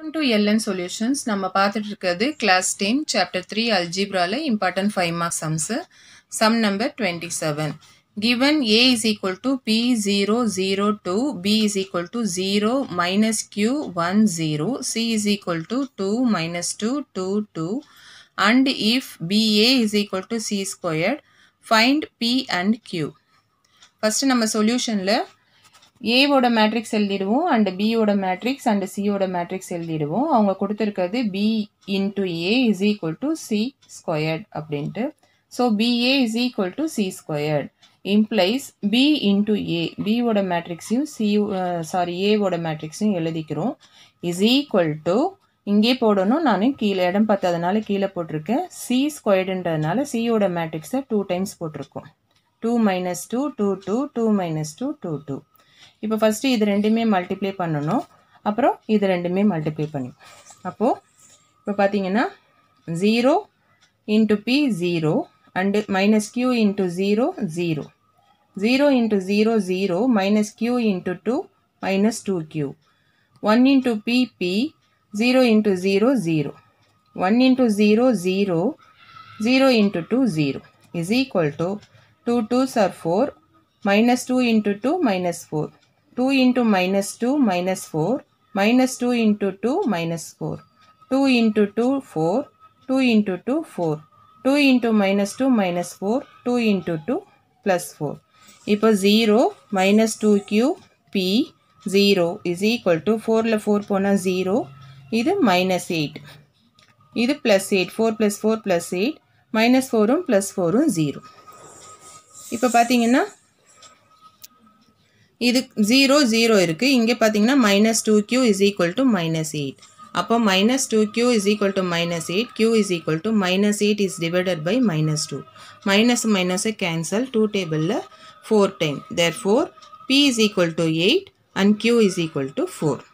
Welcome to LN Solutions. நம்ம பார்த்துட்டு இருக்கிறது class 10 chapter 3 algebraல important 5 mark sums. Sum number 27. Given A is equal to P0 0 2, B is equal to 0 minus Q 1 0, C is equal to 2 minus 2 2 2, and if BA is equal to C squared, find P and Q. First நம்ம சொல்யூஷன்ல A ஓட matrix எழுதிடுவோம் and B ஓட matrix and C ஓட matrix எழுதிடுவோம். அவங்க கொடுத்திருக்கிறது B into A is equal to C squared அப்படின்ட்டு. So BA is equal to C squared implies B into A. B ஓட மேட்ரிக்ஸையும் A ஓட மேட்ரிக்ஸையும் எழுதிக்கிறோம். is equal to இங்கே போடணும், நான் கீழே இடம் பார்த்ததுனால கீழே போட்டிருக்கேன். C squaredன்றதுனால C ஓட மேட்ரிக்ஸை 2 times போட்டிருக்கோம். 2 minus 2 2 2 2 minus 2 2 2. இப்போ ஃபர்ஸ்ட் இது ரெண்டுமே மல்டிப்ளை பண்ணனும், அப்புறம் இது ரெண்டுமே மல்டிப்ளை பண்ணி. அப்போ இப்போ பாத்தீங்கன்னா 0 into p 0 and minus q into 0 0. 0 into 0 0 minus q into 2 minus 2q. 1 into p p, 0 into 0 0. 1 into 0 0, 0 into 2 0 is equal to 2 2s are 4, minus 2 into 2 minus 4. 2 into minus 2 minus 4, minus 2 into 2 minus 4, 2 into 2 4, 2 into 2 4, 2 into minus 2 minus 4, 2 into 2 plus 4. இப்போ 0 minus 2q p 0 is equal to 4ல 4 போனா 0, இது minus 8, இது plus 8, 4 plus 4 plus 8, minus 4ம் plus 4ம் 0. இப்போ பாத்தீங்கன்னா இது 0 0 இருக்கு, இங்க பாத்தீங்கன்னா minus 2q is equal to minus 8. அப்போ minus 2q is equal to minus 8, q is equal to minus 8 is divided by minus 2. Minus minus cancel, 2 table 4 times. Therefore, p is equal to 8 and q is equal to 4.